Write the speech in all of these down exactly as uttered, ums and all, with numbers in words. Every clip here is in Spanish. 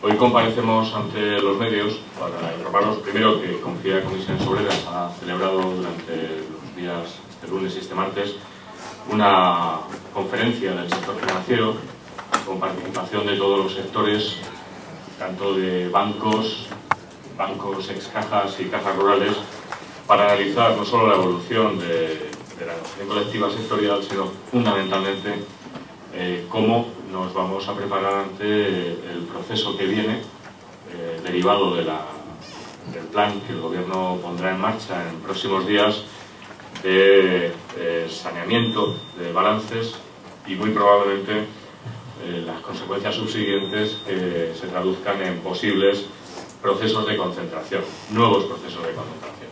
Hoy comparecemos ante los medios para informarnos primero que Confía Comisiones Obreras ha celebrado durante los días este lunes y este martes una conferencia del sector financiero con participación de todos los sectores, tanto de bancos, bancos ex cajas y cajas rurales, para analizar no solo la evolución de, de la negociación colectiva sectorial, sino fundamentalmente eh, cómo nos vamos a preparar ante el proceso que viene, eh, derivado de la, del plan que el Gobierno pondrá en marcha en próximos días de eh, saneamiento de balances y muy probablemente eh, las consecuencias subsiguientes que se traduzcan en posibles procesos de concentración, nuevos procesos de concentración.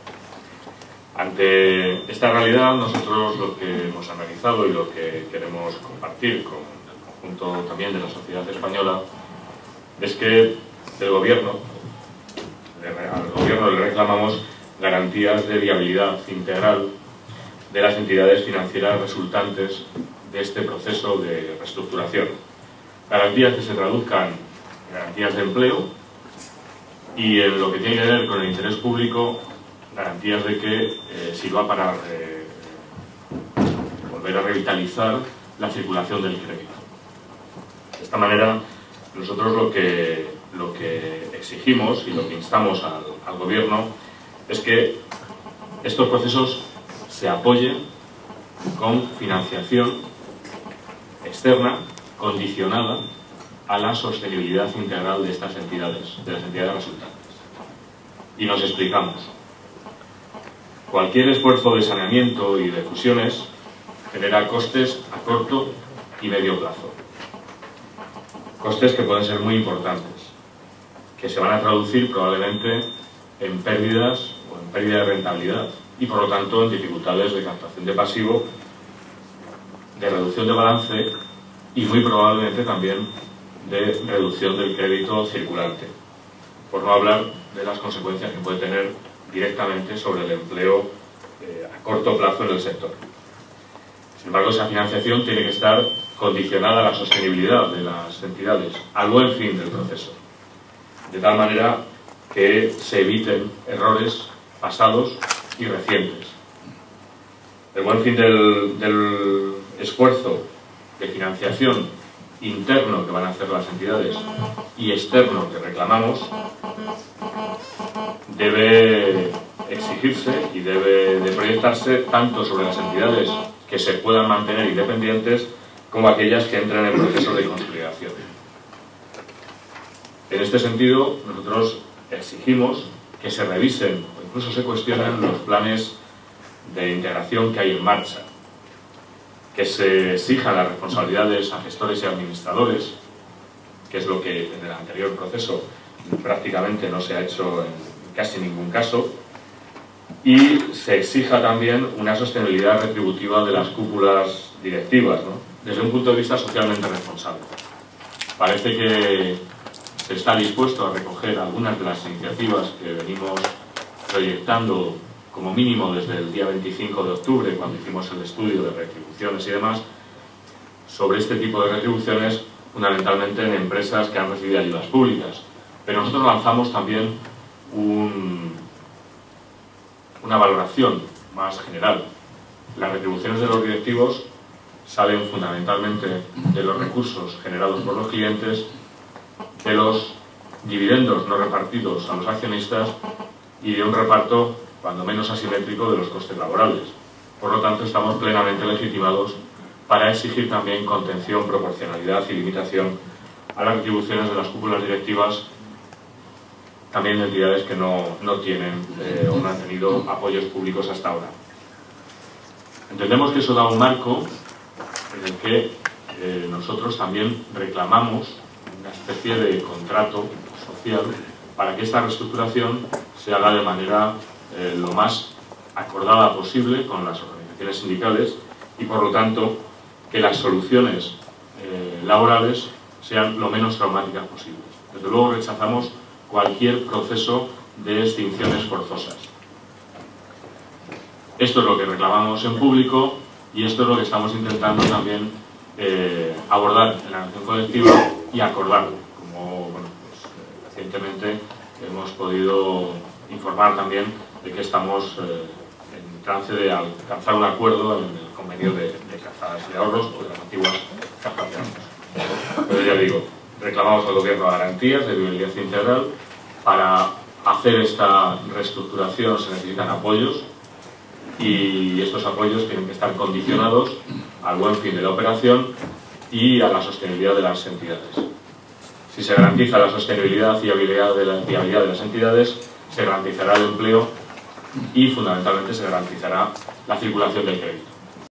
Ante esta realidad, nosotros lo que hemos analizado y lo que queremos compartir con el conjunto también de la sociedad española es que del gobierno, al gobierno le reclamamos garantías de viabilidad integral de las entidades financieras resultantes de este proceso de reestructuración. Garantías que se traduzcan en garantías de empleo y en lo que tiene que ver con el interés público, garantías de que eh, sirva para eh, volver a revitalizar la circulación del crédito. De esta manera, nosotros lo que, lo que exigimos y lo que instamos al, al Gobierno es que estos procesos se apoyen con financiación externa condicionada a la sostenibilidad integral de estas entidades, de las entidades resultantes. Y nos explicamos. Cualquier esfuerzo de saneamiento y de fusiones genera costes a corto y medio plazo. Costes que pueden ser muy importantes, que se van a traducir probablemente en pérdidas o en pérdida de rentabilidad y por lo tanto en dificultades de captación de pasivo, de reducción de balance y muy probablemente también de reducción del crédito circulante, por no hablar de las consecuencias que puede tener directamente sobre el empleo eh, a corto plazo en el sector. Sin embargo, esa financiación tiene que estar condicionada a la sostenibilidad de las entidades, al buen fin del proceso, de tal manera que se eviten errores pasados y recientes. El buen fin del, del esfuerzo de financiación interno que van a hacer las entidades y externo que reclamamos debe exigirse y debe de proyectarse tanto sobre las entidades que se puedan mantener independientes como aquellas que entren en proceso de consolidación. En este sentido, nosotros exigimos que se revisen o incluso se cuestionen los planes de integración que hay en marcha, que se exijan las responsabilidades a gestores y administradores, que es lo que en el anterior proceso prácticamente no se ha hecho en casi ningún caso, y se exija también una sostenibilidad retributiva de las cúpulas directivas, ¿no?, desde un punto de vista socialmente responsable. Parece que se está dispuesto a recoger algunas de las iniciativas que venimos proyectando como mínimo desde el día veinticinco de octubre, cuando hicimos el estudio de retribuciones y demás, sobre este tipo de retribuciones, fundamentalmente en empresas que han recibido ayudas públicas. Pero nosotros lanzamos también un, una valoración más general. Las retribuciones de los directivos salen fundamentalmente de los recursos generados por los clientes, de los dividendos no repartidos a los accionistas y de un reparto cuando menos asimétrico de los costes laborales. Por lo tanto, estamos plenamente legitimados para exigir también contención, proporcionalidad y limitación a las retribuciones de las cúpulas directivas, también de entidades que no, no tienen eh, o no han tenido apoyos públicos hasta ahora. Entendemos que eso da un marco en el que eh, nosotros también reclamamos una especie de contrato social para que esta reestructuración se haga de manera eh, lo más acordada posible con las organizaciones sindicales y por lo tanto que las soluciones eh, laborales sean lo menos traumáticas posibles. Desde luego rechazamos cualquier proceso de extinciones forzosas. Esto es lo que reclamamos en público y esto es lo que estamos intentando también eh, abordar en la negociación colectiva y acordar, como bueno, pues, recientemente hemos podido informar también de que estamos eh, en trance de alcanzar un acuerdo en el convenio de, de cajas de ahorros o de las antiguas cajas de ahorros. Pero ya digo, reclamamos al Gobierno garantías de viabilidad integral. Para hacer esta reestructuración se necesitan apoyos y estos apoyos tienen que estar condicionados al buen fin de la operación y a la sostenibilidad de las entidades. Si se garantiza la sostenibilidad y viabilidad de, la, viabilidad de las entidades, se garantizará el empleo y fundamentalmente se garantizará la circulación del crédito.